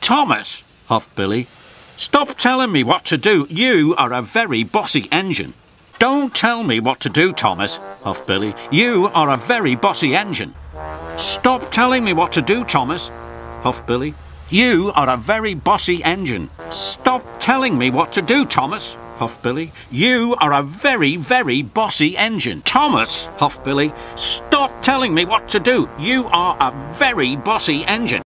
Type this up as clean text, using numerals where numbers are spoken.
Thomas, huffed Billy, stop telling me what to do. You are a very bossy engine. Don't tell me what to do, Thomas, huffed Billy. You are a very bossy engine. Stop telling me what to do, Thomas, huffed Billy. You are a very bossy engine. Stop telling me what to do, Thomas, huffed Billy. You are a very, very bossy engine. Thomas, huffed Billy, stop telling me what to do. You are a very bossy engine.